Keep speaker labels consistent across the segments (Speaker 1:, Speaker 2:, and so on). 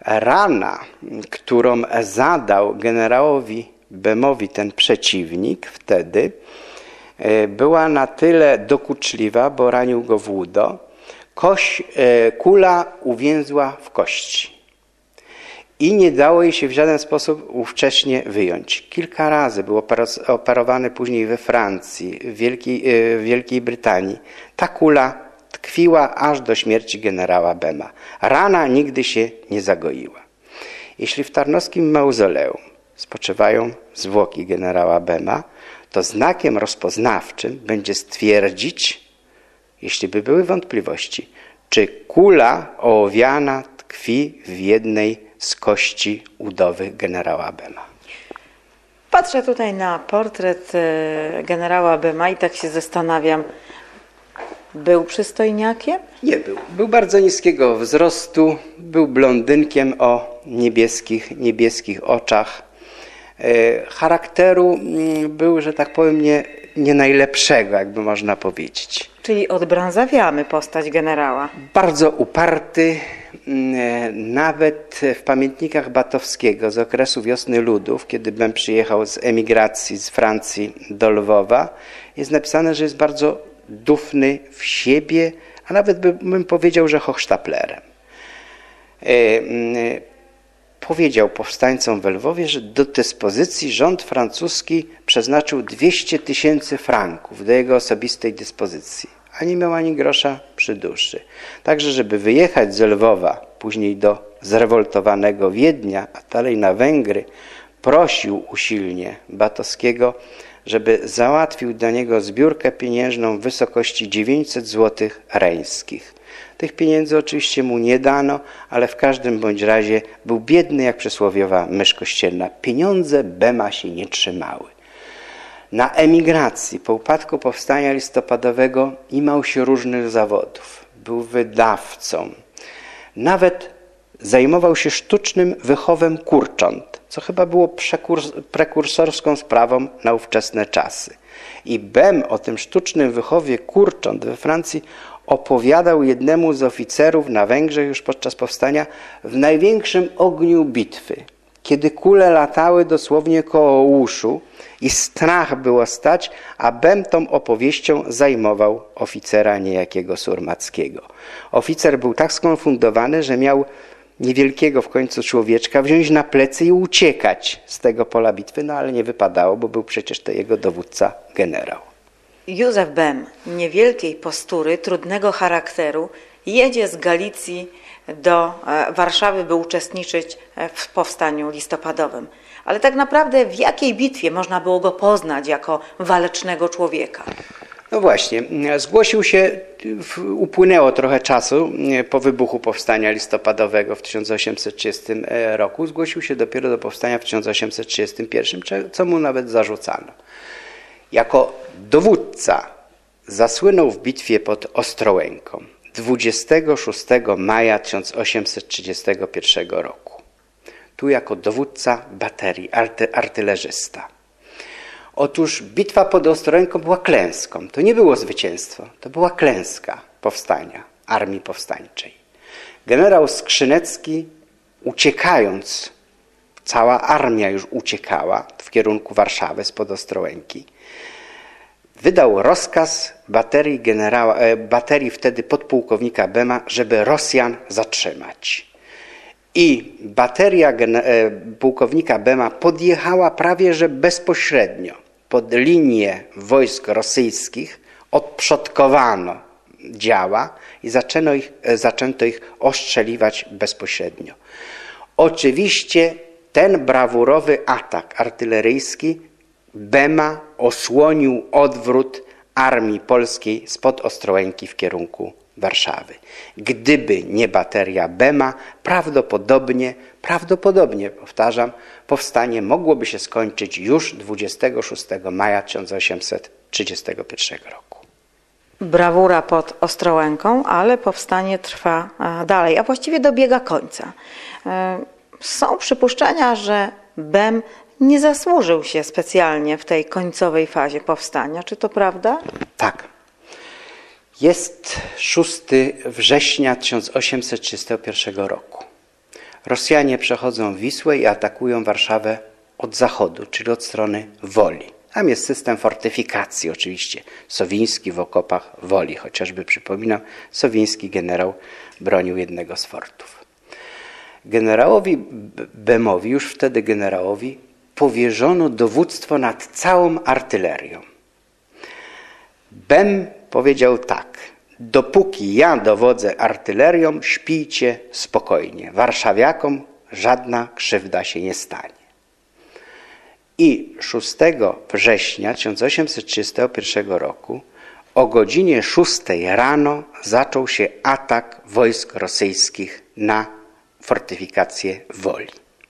Speaker 1: Rana, którą zadał generałowi Bemowi ten przeciwnik wtedy, była na tyle dokuczliwa, bo ranił go w udo, kula uwięzła w kości i nie dało jej się w żaden sposób ówcześnie wyjąć. Kilka razy był operowany później we Francji, w Wielkiej Brytanii. Ta kula tkwiła aż do śmierci generała Bema. Rana nigdy się nie zagoiła. Jeśli w Tarnowskim Mauzoleum spoczywają zwłoki generała Bema, to znakiem rozpoznawczym będzie stwierdzić, jeśli by były wątpliwości, czy kula ołowiana tkwi w jednej z kości udowych generała Bema.
Speaker 2: Patrzę tutaj na portret generała Bema i tak się zastanawiam, był przystojniakiem?
Speaker 1: Nie był. Był bardzo niskiego wzrostu, był blondynkiem o niebieskich oczach. Charakteru był, że tak powiem, nie najlepszego, jakby można powiedzieć.
Speaker 2: Czyli odbrązawiamy postać generała.
Speaker 1: Bardzo uparty, nawet w pamiętnikach Batowskiego z okresu Wiosny Ludów, kiedy Bem przyjechał z emigracji z Francji do Lwowa, jest napisane, że jest bardzo dufny w siebie, a nawet bym powiedział, że hochsztaplerem. Powiedział powstańcom we Lwowie, że do dyspozycji rząd francuski przeznaczył 200 000 franków do jego osobistej dyspozycji, a nie miał ani grosza przy duszy. Także, żeby wyjechać z Lwowa, później do zrewoltowanego Wiednia, a dalej na Węgry, prosił usilnie Batowskiego, żeby załatwił dla niego zbiórkę pieniężną w wysokości 900 zł reńskich. Tych pieniędzy oczywiście mu nie dano, ale w każdym bądź razie był biedny jak przysłowiowa mysz kościelna. Pieniądze Bema się nie trzymały. Na emigracji po upadku powstania listopadowego imał się różnych zawodów. Był wydawcą. Nawet zajmował się sztucznym wychowem kurcząt, co chyba było prekursorską sprawą na ówczesne czasy. I Bem o tym sztucznym wychowie kurcząt we Francji opowiadał jednemu z oficerów na Węgrzech już podczas powstania w największym ogniu bitwy, kiedy kule latały dosłownie koło uszu i strach było stać, a Bem tą opowieścią zajmował oficera niejakiego Surmackiego. Oficer był tak skonfundowany, że miał niewielkiego w końcu człowieczka wziąć na plecy i uciekać z tego pola bitwy, no ale nie wypadało, bo był przecież to jego dowódca generał.
Speaker 2: Józef Bem, niewielkiej postury, trudnego charakteru, jedzie z Galicji do Warszawy, by uczestniczyć w powstaniu listopadowym. Ale tak naprawdę w jakiej bitwie można było go poznać jako walecznego człowieka?
Speaker 1: No właśnie, zgłosił się, upłynęło trochę czasu po wybuchu powstania listopadowego w 1830 roku, zgłosił się dopiero do powstania w 1831, co mu nawet zarzucano. Jako dowódca zasłynął w bitwie pod Ostrołęką 26 maja 1831 roku. Tu jako dowódca baterii, artylerzysta. Otóż bitwa pod Ostrołęką była klęską. To nie było zwycięstwo, to była klęska powstania, armii powstańczej. Generał Skrzynecki, uciekając, cała armia już uciekała w kierunku Warszawy spod Ostrołęki, wydał rozkaz baterii wtedy podpułkownika Bema, żeby Rosjan zatrzymać. I bateria pułkownika Bema podjechała prawie że bezpośrednio pod linię wojsk rosyjskich, odprzodkowano działa i zaczęto ich ostrzeliwać bezpośrednio. Oczywiście ten brawurowy atak artyleryjski Bema osłonił odwrót armii polskiej spod Ostrołęki w kierunku Warszawy. Gdyby nie bateria Bema, prawdopodobnie, powtarzam, powstanie mogłoby się skończyć już 26 maja 1831 roku.
Speaker 2: Brawura pod Ostrołęką, ale powstanie trwa dalej, a właściwie dobiega końca. Są przypuszczenia, że Bem nie zasłużył się specjalnie w tej końcowej fazie powstania. Czy to prawda?
Speaker 1: Tak. Jest 6 września 1831 roku. Rosjanie przechodzą Wisłę i atakują Warszawę od zachodu, czyli od strony Woli. Tam jest system fortyfikacji oczywiście. Sowiński w okopach Woli, chociażby przypominam, sowiński generał bronił jednego z fortów. Generałowi Bemowi, już wtedy generałowi, powierzono dowództwo nad całą artylerią. Bem powiedział tak: dopóki ja dowodzę artylerią, śpijcie spokojnie. Warszawiakom żadna krzywda się nie stanie. I 6 września 1831 roku o godzinie 6 rano zaczął się atak wojsk rosyjskich na fortyfikację Woli.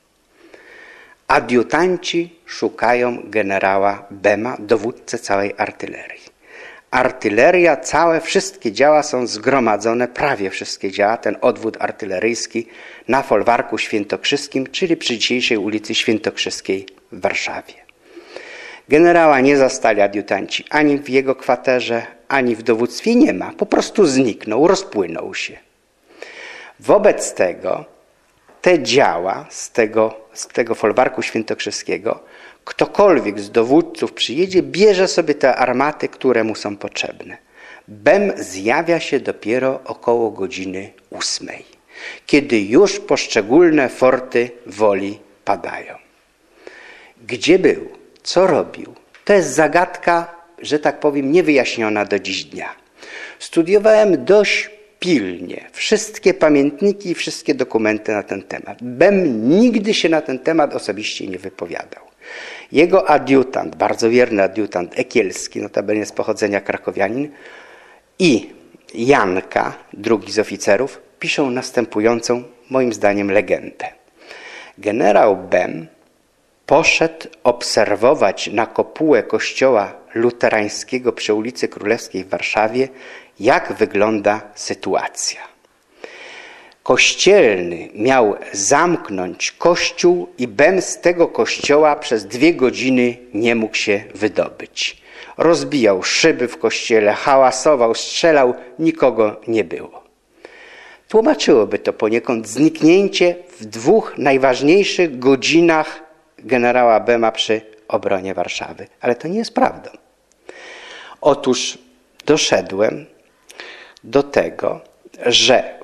Speaker 1: Adiutanci szukają generała Bema, dowódcę całej artylerii. Artyleria, wszystkie działa są zgromadzone, prawie wszystkie działa, ten odwód artyleryjski na folwarku świętokrzyskim, czyli przy dzisiejszej ulicy Świętokrzyskiej w Warszawie. Generała nie zastali adiutanci ani w jego kwaterze, ani w dowództwie, nie ma, po prostu zniknął, rozpłynął się. Wobec tego te działa z tego folwarku świętokrzyskiego, ktokolwiek z dowódców przyjedzie, bierze sobie te armaty, które mu są potrzebne. Bem zjawia się dopiero około godziny 8, kiedy już poszczególne forty Woli padają. Gdzie był? Co robił? To jest zagadka, że tak powiem, niewyjaśniona do dziś dnia. Studiowałem dość pilnie wszystkie pamiętniki i wszystkie dokumenty na ten temat. Bem nigdy się na ten temat osobiście nie wypowiadał. Jego adiutant, bardzo wierny adiutant Ekielski, notabene z pochodzenia krakowianin, i Janka, drugi z oficerów, piszą następującą, moim zdaniem, legendę. Generał Bem poszedł obserwować na kopułę kościoła luterańskiego przy ulicy Królewskiej w Warszawie, jak wygląda sytuacja. Kościelny miał zamknąć kościół i Bem z tego kościoła przez 2 godziny nie mógł się wydobyć. Rozbijał szyby w kościele, hałasował, strzelał, nikogo nie było. Tłumaczyłoby to poniekąd zniknięcie w 2 najważniejszych godzinach generała Bema przy obronie Warszawy. Ale to nie jest prawdą. Otóż doszedłem do tego, że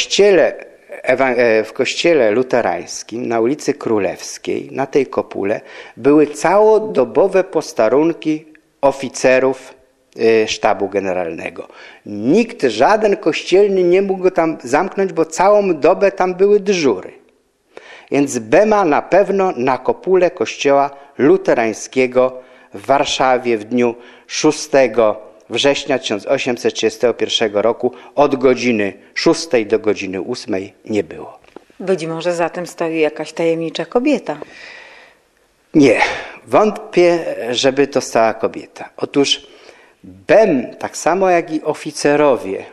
Speaker 1: w kościele luterańskim na ulicy Królewskiej, na tej kopule, były całodobowe posterunki oficerów sztabu generalnego. Nikt, żaden kościelny nie mógł go tam zamknąć, bo całą dobę tam były dyżury. Więc Bema na pewno na kopule kościoła luterańskiego w Warszawie w dniu 6 września 1831 roku od godziny 6 do godziny 8 nie było.
Speaker 2: Być może za tym stoi jakaś tajemnicza kobieta.
Speaker 1: Nie, wątpię, żeby to stała kobieta. Otóż Bem, tak samo jak i oficerowie,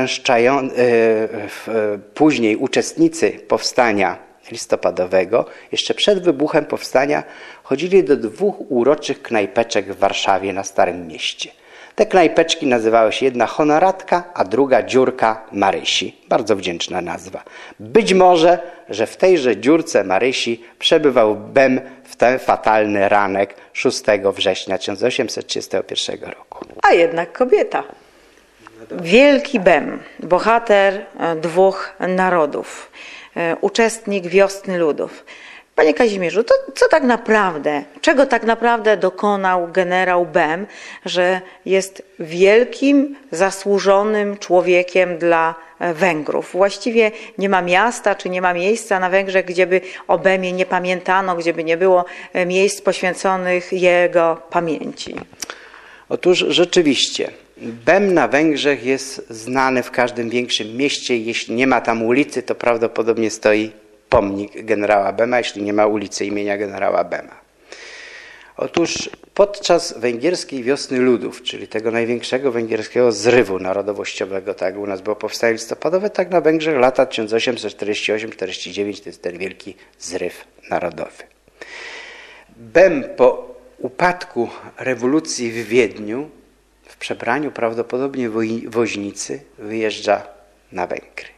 Speaker 1: później uczestnicy powstania listopadowego, jeszcze przed wybuchem powstania chodzili do 2 uroczych knajpeczek w Warszawie na Starym Mieście. Te knajpeczki nazywały się, jedna Honoratka, a druga Dziurka Marysi. Bardzo wdzięczna nazwa. Być może, że w tejże Dziurce Marysi przebywał Bem w ten fatalny ranek 6 września 1831 roku.
Speaker 2: A jednak kobieta. Wielki Bem, bohater 2 narodów, uczestnik Wiosny Ludów. Panie Kazimierzu, to czego tak naprawdę dokonał generał Bem, że jest wielkim, zasłużonym człowiekiem dla Węgrów? Właściwie nie ma miasta, czy nie ma miejsca na Węgrzech, gdzie by o Bemie nie pamiętano, gdzie by nie było miejsc poświęconych jego pamięci.
Speaker 1: Otóż rzeczywiście, Bem na Węgrzech jest znany w każdym większym mieście. Jeśli nie ma tam ulicy, to prawdopodobnie stoi pomnik generała Bema, jeśli nie ma ulicy imienia generała Bema. Otóż podczas węgierskiej Wiosny Ludów, czyli tego największego węgierskiego zrywu narodowościowego, tak jak u nas było powstanie listopadowe, tak na Węgrzech lata 1848-49 to jest ten wielki zryw narodowy. Bem po upadku rewolucji w Wiedniu, w przebraniu prawdopodobnie woźnicy, wyjeżdża na Węgry.